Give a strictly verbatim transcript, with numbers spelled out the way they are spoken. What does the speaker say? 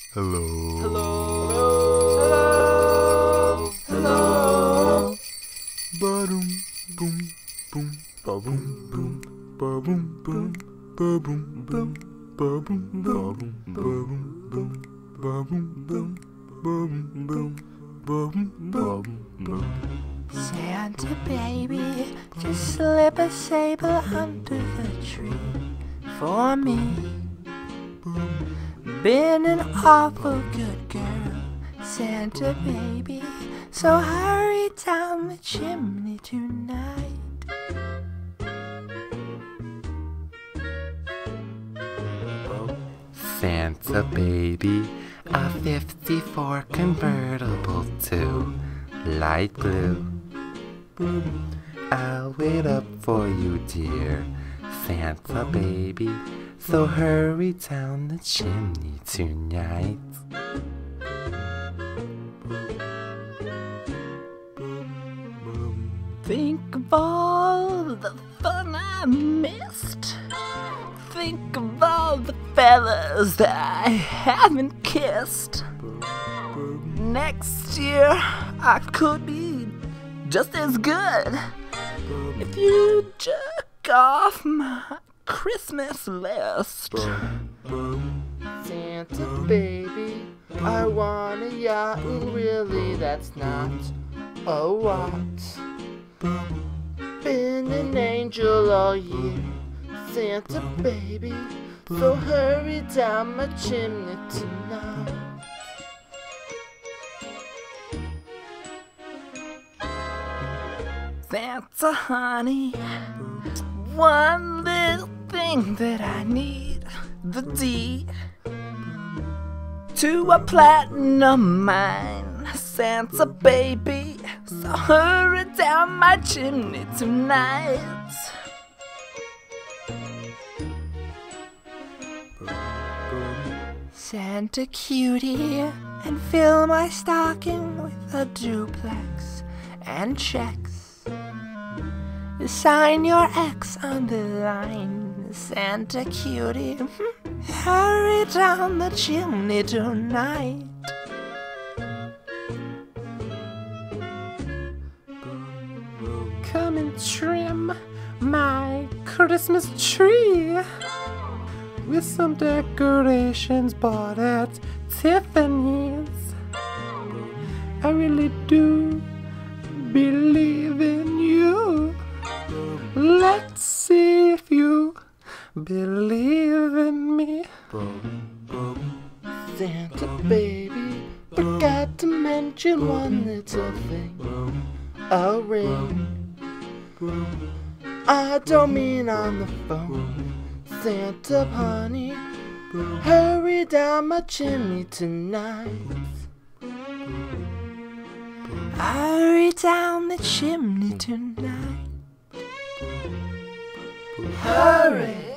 Hello. Hello. Hello. Hello. Ba-dum, boom, boom, ba-boom, boom, ba-boom, boom, ba-boom, boom, ba-boom, boom, ba-boom, boom, ba-boom, boom, ba-boom, boom, ba-boom, boom, boom. Santa baby, just slip a sable under the tree for me. Been an awful good girl, Santa baby, so hurry down the chimney tonight. Santa baby, a fifty-four convertible to light blue. I'll wait up for you, dear Santa baby, so hurry down the chimney tonight. Think of all the fun I missed. Think of all the fellas that I haven't kissed. Next year I could be just as good if you jerk off my Christmas list. Santa baby, I want a yacht, and really that's not a what. Been an angel all year, Santa baby, so hurry down my chimney tonight. Santa honey, one little thing that I need, the deed to a platinum mine, Santa baby, so hurry down my chimney tonight. Santa cutie, and fill my stocking with a duplex and checks. Sign your X on the line, Santa cutie. Hurry down the chimney tonight. Come and trim my Christmas tree with some decorations bought at Tiffany's. I really do believe in you. Let's see if you believe in me. Santa baby, forgot to mention one little thing, a ring. I don't mean on the phone, Santa honey, hurry down my chimney tonight. Hurry down the chimney tonight. Hurry!